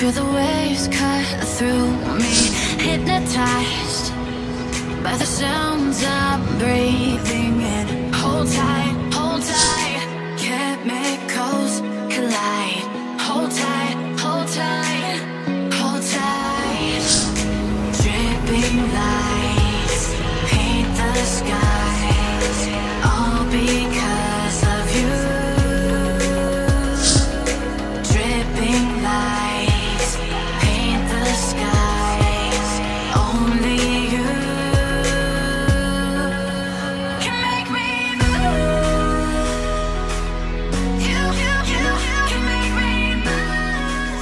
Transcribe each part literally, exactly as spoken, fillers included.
Hear the waves cut through me, hypnotized by the sounds I'm breathing in. Hold tight, hold tight, chemicals collide. Hold tight, hold tight, hold tight. Dripping lights paint the skies, all because of you. Dripping lights paint the skies, only you can make me move. You, you, you can make me move.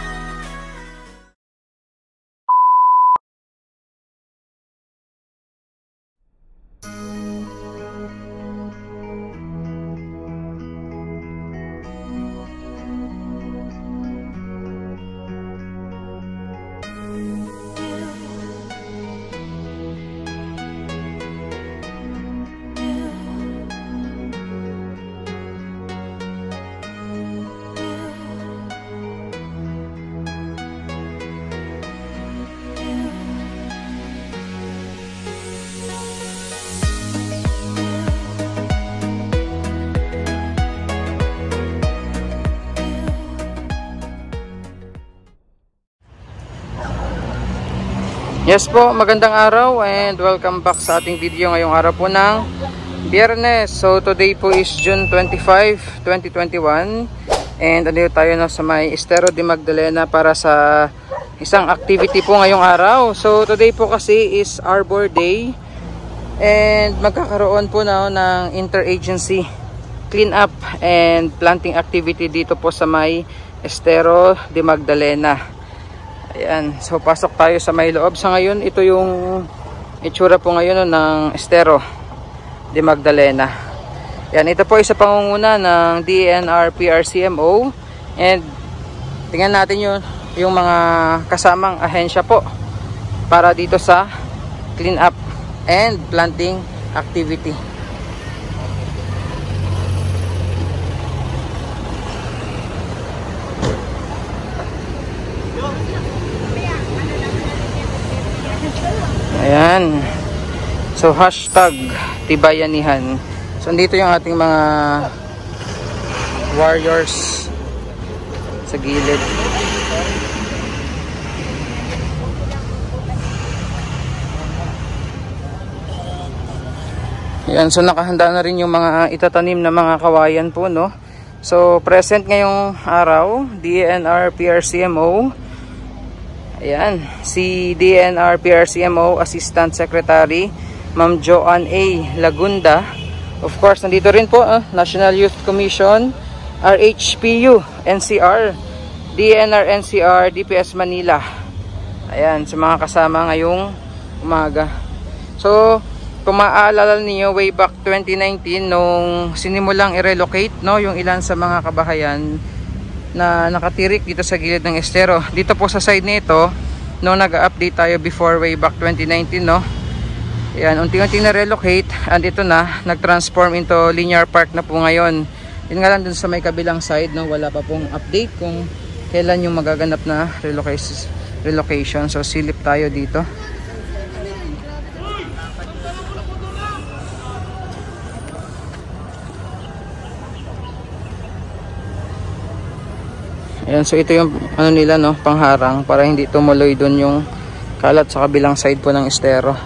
Yes po, magandang araw and welcome back sa ating video ngayong araw po ng Biyernes. So today po is June twenty-fifth, twenty twenty-one and andito tayo na sa may Estero de Magdalena para sa isang activity po ngayong araw. So today po kasi is Arbor Day and magkakaroon po na ng interagency clean up and planting activity dito po sa may Estero de Magdalena. Ayan, so pasok tayo sa may loob. Sa ngayon, ito yung itsura po ngayon no, ng Estero de Magdalena. Ayan, ito po isa pangunguna ng D E N R P R C M O. And tingnan natin yung, yung mga kasamang ahensya po para dito sa clean up and planting activity. Ayan. So hashtag Tibayanihan. So andito yung ating mga warriors sa gilid. Ayan, so nakahanda na rin yung mga itatanim na mga kawayan po, no? So present ngayong araw, D E N R P R C M O. Ayan, si D E N R P R C M O Assistant Secretary Ma'am Joanne A. Lagunda. Of course, nandito rin po uh, National Youth Commission, R H P U, N C R, D E N R N C R, D P S Manila. Ayan, sa mga kasama ngayong umaga. So, kung maaalala niyo way back twenty nineteen nung sinimulang i-relocate no, yung ilan sa mga kabahayan na nakatirik dito sa gilid ng Estero. Dito po sa side nito, nung nag-update tayo before way back twenty nineteen, no? Ayan, unti-unti na relocate and ito na, nag-transform into linear park na po ngayon. Yun nga lang dun sa may kabilang side, no? Wala pa pong update kung kailan yung magaganap na relocation. So silip tayo dito. Ayan, so ito yung ano nila, no, pangharang para hindi tumuloy doon yung kalat sa kabilang side po ng Estero.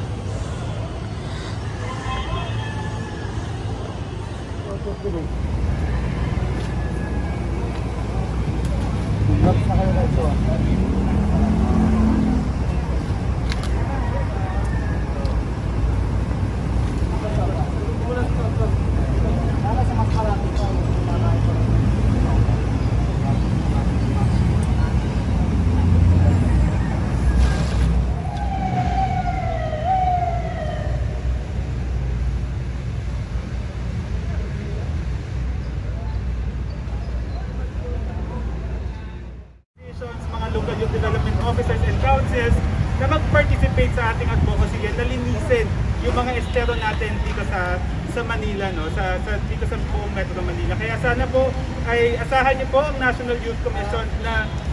Officers and councils na mag-participate sa ating advocacy na linisin yung mga estero natin dito sa sa Manila, no, sa, sa dito sa buong Metro Manila. Kaya sana po ay asahan niyo po ang National Youth Commission na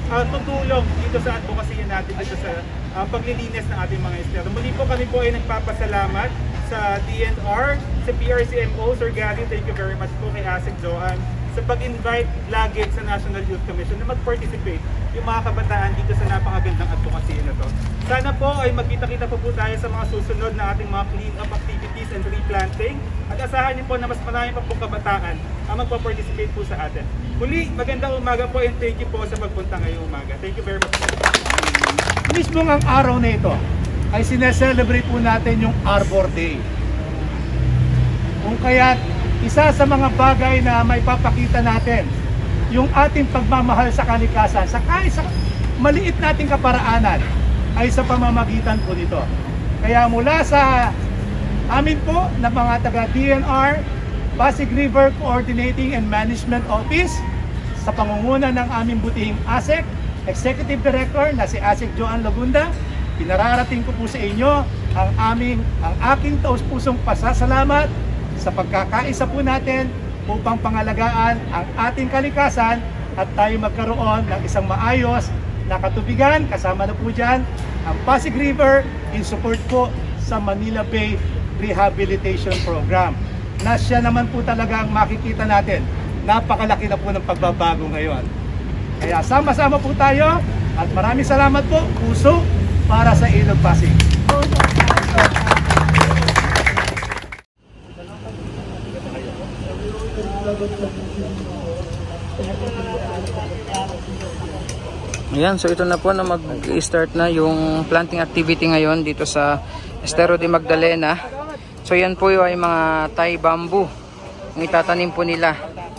uh, tutulong dito sa advocacy natin dito sa uh, paglilinis ng ating mga estero. Muli po kami po ay nagpapasalamat sa D N R, sa P R C M O, Sir Gary, thank you very much po kay Asik Joanne sa pag-invite lagi sa National Youth Commission na mag-participate yung mga kabataan dito sa napakagandang advocacy na to. Sana po ay magkita-kita po po tayo sa mga susunod na ating mga clean-up activities and replanting at asahan niyo po na mas marami pa po kabataan ang magpa-participate po sa atin. Muli, magandang umaga po and thank you po sa pagpunta ngayong umaga. Thank you very much. Mismo ang araw na ito ay sineselebrate po natin yung Arbor Day. Kung kaya't isa sa mga bagay na may papakita natin yung ating pagmamahal sa kalikasan sa kahit sa maliit nating kaparaanan ay sa pamamagitan po nito. Kaya mula sa amin po na mga taga D N R, Pasig River Coordinating and Management Office, sa pangunguna ng aming butihing ASEC, Executive Director na si Asik Joanne Lagunda, pinararating ko po sa inyo ang aming, ang aking taus-pusong pasasalamat sa pagkakaisa po natin upang pangalagaan ang ating kalikasan at tayo magkaroon ng isang maayos na katubigan. Kasama na po dyan ang Pasig River in support po sa Manila Bay Rehabilitation Program, na siya naman po talaga ang makikita natin. Napakalaki na po ng pagbabago ngayon. Kaya sama-sama po tayo at maraming salamat po, puso, para sa Ilog Pasig. Ayan, so ito na po na mag-start na yung planting activity ngayon dito sa Estero de Magdalena. So yan po yung ay mga Thai bamboo ang itatanim po nila.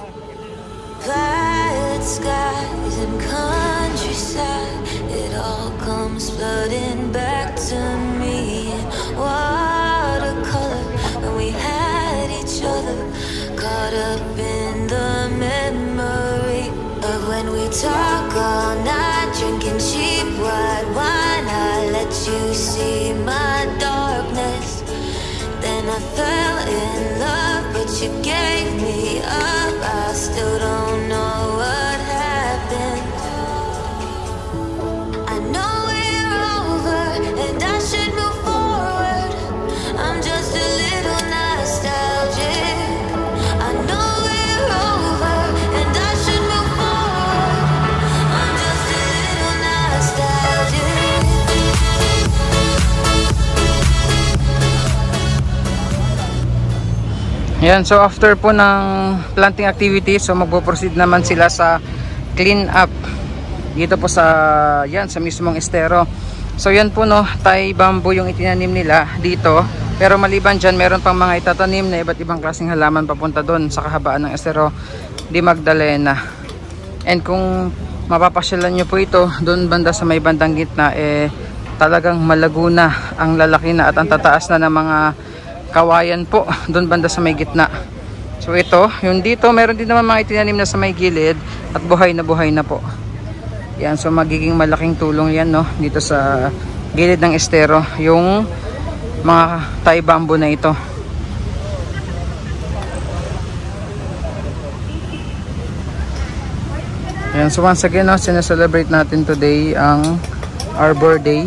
Violet skies and countryside, it all comes flooding back to me. Watercolor when we had each other, caught up in the memory of when we talk all night, drinking cheap white wine. I let you see my darkness, then I fell in love, but you gave me up. I still don't know what happened. I know we're over and I should move forward. I'm just a little nostalgic. I know we're over and I should move forward. I'm just a little nostalgic. Ayan, so after po ng planting activity, so magpo-proceed naman sila sa clean up dito po sa yan sa mismong estero. So yan po no, Thai bamboo yung itinanim nila dito. Pero maliban dyan, meron pang mga itatanim na iba't ibang klaseng halaman papunta doon sa kahabaan ng Estero de Magdalena. And kung mapapasyalan nyo po ito doon banda sa may bandang gitna, eh talagang malaguna ang lalaki na at ang tataas na ng mga kawayan po doon banda sa may gitna. So ito, yung dito meron din naman mga itinanim na sa may gilid at buhay na buhay na po. Yan, so magiging malaking tulong yan no dito sa gilid ng estero yung mga Thai bamboo na ito. Yan, so once again no, sineselebrate natin today ang Arbor Day.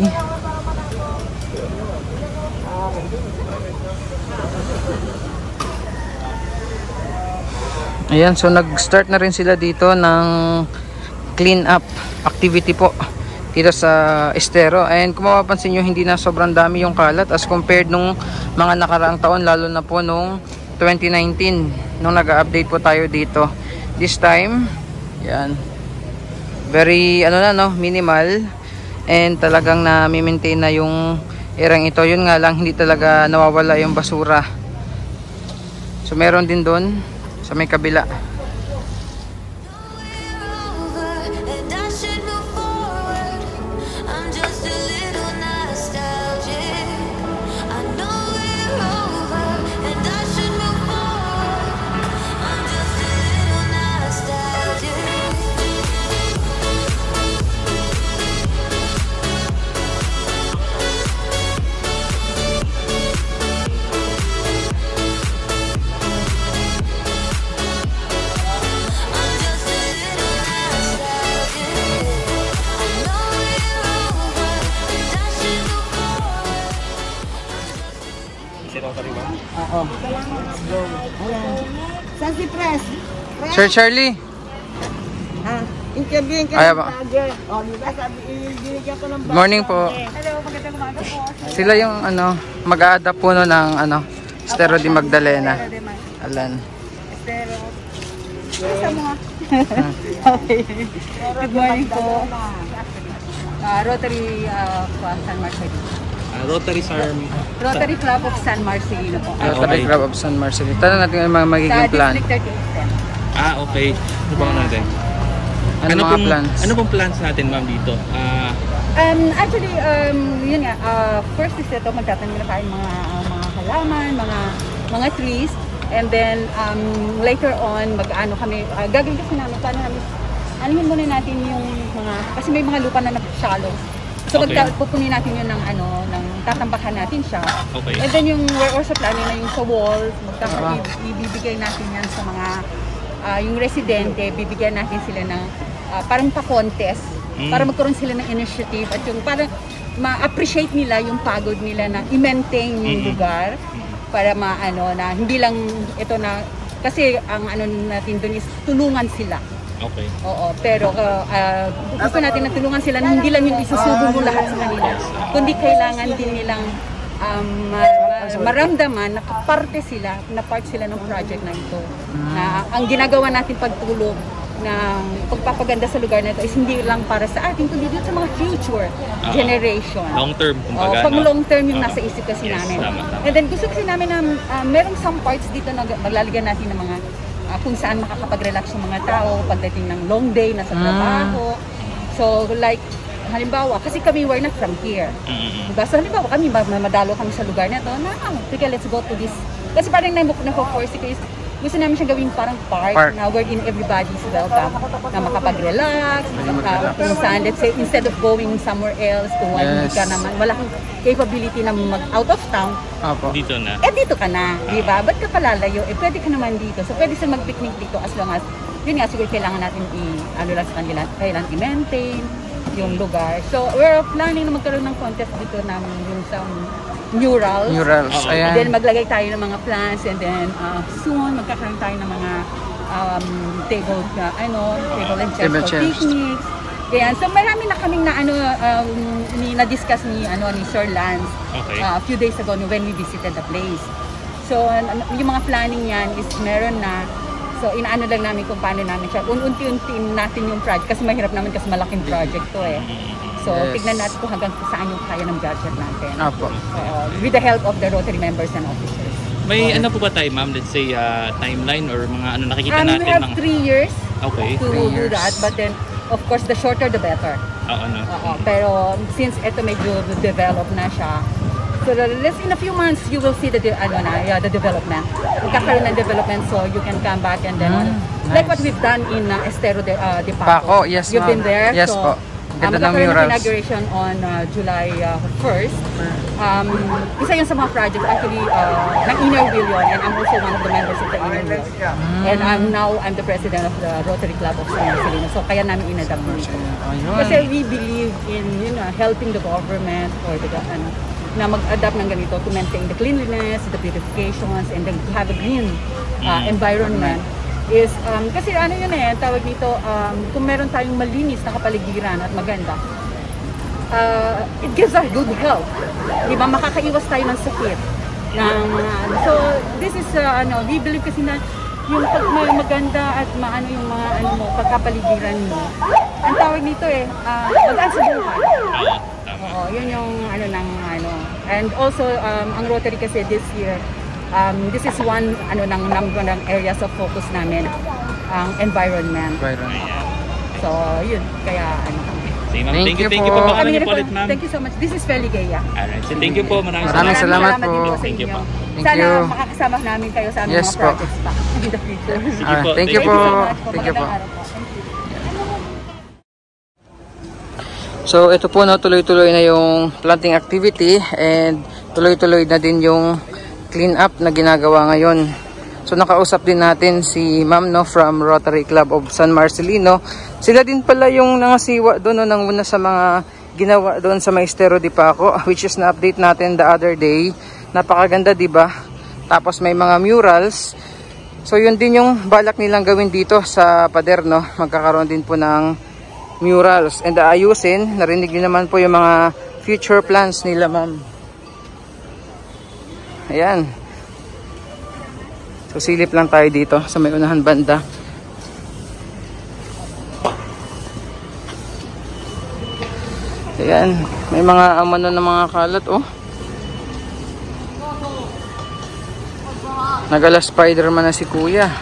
Ayan, so nag-start na rin sila dito ng clean up activity po dito sa estero. And kung mapapansin nyo, hindi na sobrang dami yung kalat as compared nung mga nakaraang taon, lalo na po nung twenty nineteen nung nag-update po tayo dito. This time, yan, very ano na no, minimal, and talagang na-maintain na yung erang ito. Yun nga lang, hindi talaga nawawala yung basura. So meron din doon sa may kabila. Oh. Let's go. Ayan. Saan si Press? Press? Sir Charlie. Ah, interviewin ka Ay, ng ba? vlogger. Oh, diba sabi, ibigyan ko ng Good morning po. Hello, magandang umaga po. Sila yung ano, mag-a-adapt po no ng ano, Estero de Magdalena. Alan. Estero. Isa mo nga. Okay. Good morning po. Uh, Rotary uh, San Marcelino. Uh, Rotary Sarm. Rotary Club of San Marcelino po. Ah, Rotary okay. Club of San Marcelino. Tanong natin yung mga Sa magiging plan. District thirty-eight. Ah, okay. Ano ba natin? Ano mga pong, plans? Ano pong plans natin, ma'am, dito? Ah, Um, actually, um, yun nga, uh, first is ito, magtatanim na tayo mga, uh, mga halaman, mga mga trees, and then um, later on, mag-ano kami, uh, gagawin kasi namin, paano namin, anuhin muna natin yung mga, kasi may mga lupa na nag-shallow. So, Okay. okay. pupunin natin yun ng, ano, ng tatambakan natin siya. Okay. And then yung, we're also planning na yung sa walls, magkaka- Ah. i- ibibigay natin yan sa mga, uh, yung residente, bibigyan natin sila ng, uh, parang pa-contest, Mm. para magkaroon sila ng initiative at yung para ma-appreciate nila yung pagod nila na i-maintain yung Mm-hmm. lugar para maano na hindi lang ito na kasi ang ano natin doon is tulungan sila. okay. Oo, pero uh, uh, gusto natin na tulungan sila na hindi lang yung isusubo mo lahat sa kanila, kundi kailangan din nilang um, ma- ma- maramdaman na parte sila, na part sila ng project na ito. Na ang ginagawa natin pagtulong ng pagpapaganda sa lugar na ito is hindi lang para sa atin, kundi dito sa mga future Ah, generation. Long term, Oh, kumbaga. pag no? long term yung Ah, nasa isip kasi yes, namin. tama, tama. And then gusto kasi namin na uh, merong some parts dito na maglalagyan natin ng mga uh, kung saan makakapag-relax yung mga tao pagdating ng long day na sa trabaho. So like halimbawa, kasi kami we're not from here. Mm-mm. Diba? So halimbawa kami, madalo kami sa lugar na to, na ah, sige, let's go to this. Kasi parang na-force ko is gusto namin siya gawing parang park, Park. na wherein everybody's welcome, na makapag-relax, uh, kung saan, let's say, instead of going somewhere else, kung hindi Yes. ka naman, wala kang capability na mag-out of town, Opo. Dito na. eh dito ka na, di ba? Ba't ka palalayo? Eh pwede ka naman dito. So pwede sila mag-picnic dito as long as, yun nga, siguro kailangan natin i, ano lang sa kanila, kailangan i-maintain yung lugar. So we're planning na magkaroon ng contest dito ng yung sa murals. Murals. Oo. And then Ayan. maglagay tayo ng mga plants and then uh, soon magkakaroon tayo ng mga um, table, uh, ano, table and chairs Table for chairs. picnics. Ganyan. So marami na kaming na ano um, ni na-discuss ni ano ni Sir Lance Okay. uh, a few days ago when we visited the place. So an- yung mga planning yan is meron na. So inaano lang namin kung paano namin siya. Unti-untiin natin yung project kasi mahirap naman kasi malaking project to eh. So Yes. tignan natin kung hanggang saan yung kaya ng budget natin. Opo. Uh, with the help of the Rotary members and officers. May ano po ba tayo, ma'am? Let's say uh, timeline or mga ano nakikita Um, natin we have mga... three years Okay. to Three do years. that, but then of course the shorter the better. Oo, ano. Oo, pero since ito medyo develop na siya, so the, let's in a few months you will see the de, ano na, yeah, the development. Magkakaroon ng development so you can come back and then Mm, like nice. what we've done in uh, Estero de, uh, de Paco, Paco. yes, You've ma'am. been there. Yes so, po. Uh, Ganda ng magkakaroon ng murals. inauguration on uh, July uh, first. Um, isa yun sa mga projects actually uh, ng Inner Wheel yun, and I'm also one of the members of the Inner Wheel. And I'm now I'm the president of the Rotary Club of San Marcelino. So kaya namin inadapt dito. Ayun. Kasi we believe in you know helping the government or the ano, na mag-adapt ng ganito to maintain the cleanliness, the beautifications, and then to have a green uh, environment is um, kasi ano yun eh, tawag dito, um, kung meron tayong malinis na kapaligiran at maganda, uh, it gives us good health. Di ba? Makakaiwas tayo ng sakit. Ng, uh, so, this is, uh, ano, we believe kasi na yung pag may maganda at maano yung mga ano mo, pagkapaligiran mo. Ang tawag nito eh, uh, magaan sa buhay. Oo, tama. Oo, yun yung ano ng ano. And also um, ang Rotary kasi this year, um, this is one ano ng number ng areas of focus namin, ang environment. Environment. So, yun, kaya ano. Sige, ma'am. Thank Thank you, you thank you po. po. Baka Kami niyo rin po po- ulit, ma'am. Thank you so much. This is Feli Gaya. Alright. So, thank you po. Maraming Maraming salamat. salamat po. din sa Thank you inyo. po. Thank Sana you. makakasama namin kayo sa aming Yes mga po. projects pa in the future. Sige Ah, po. thank you Thank po. you so much po. Thank you po. Magandang araw po. Thank you. So ito po no, tuloy-tuloy na yung planting activity and tuloy-tuloy na din yung clean up na ginagawa ngayon. So nakausap din natin si Ma'am no from Rotary Club of San Marcelino. Sila din pala yung nangasiwa doon no, nang una sa mga ginawa doon sa Estero de Paco, which is na-update natin the other day. Napakaganda, 'di ba? Tapos may mga murals. So yun din yung balak nilang gawin dito sa pader, no? Magkakaroon din po ng murals and ayusin. Narinig niyo naman po yung mga future plans nila, ma'am. Ayan. So silip lang tayo dito sa may unahan banda. Ayan, may mga amano ng mga kalat, oh. Nagala Spider-Man na si kuya.